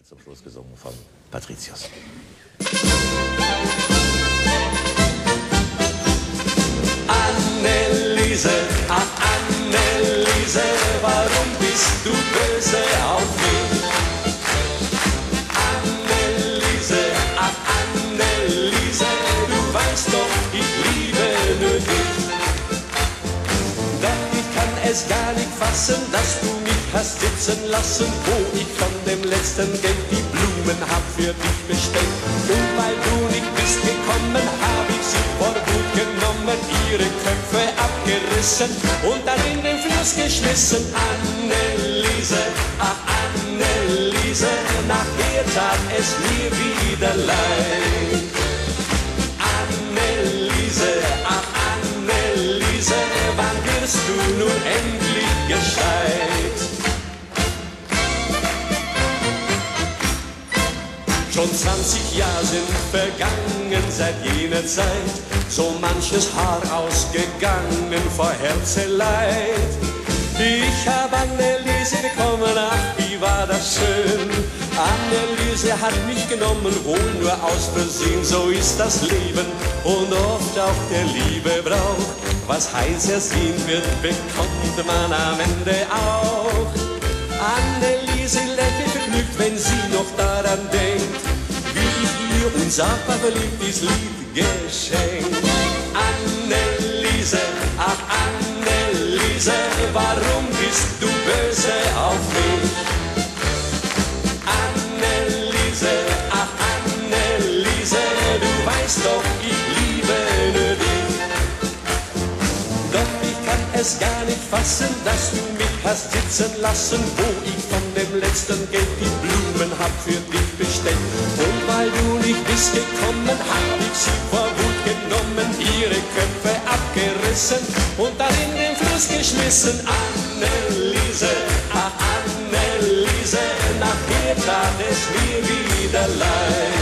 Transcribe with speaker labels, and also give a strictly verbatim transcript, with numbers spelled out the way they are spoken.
Speaker 1: Zum Schluss gesungen von Patricius. Anneliese, ach Anneliese, warum bist du böse auf mich? Anneliese, ach Anneliese, du weißt doch, ich liebe nur dich. Doch ich kann es gar nicht fassen, dass du mich hast sitzen lassen, wo ich von dem letzten Geld die Blumen hab für dich bestellt. Und weil du nicht bist gekommen, hab ich sie vor Wut genommen, ihre Köpfe abgerissen und dann in den Fluss geschmissen. Anneliese, ach Anneliese, nachher tat es mir wieder leid. Anneliese, ach Anneliese, wann wirst du nun endlich gescheit? Schon zwanzig Jahre sind vergangen seit jener Zeit, so manches Haar ausgegangen vor Herzeleid. Ich hab Anneliese bekommen, ach wie war das schön. Anneliese hat mich genommen, wohl nur aus Versehen, so ist das Leben und oft auch der Liebe Brauch. Was heiß ersehen wird, bekommt man am Ende auch. Anneliese lächelt vergnügt, wenn sie noch daran denkt, wie ich ihr unsagbar verliebtes Lied geschenkt. Anneliese, ach Anneliese, warum bist du böse auf mich? Anneliese, ach Anneliese, du weißt doch, ich liebe nur dich. Doch ich kann es gar nicht fassen, dass du mich hast sitzen lassen, wo ich von dem letzten Geld die Blumen hab für dich bestellt. Und weil du nicht bist gekommen, hab ich sie vor Wut genommen, ihre Köpfe abgerissen und dann in den Fluss geschmissen. Anneliese, ach Anneliese, nachher tat es mir wieder leid.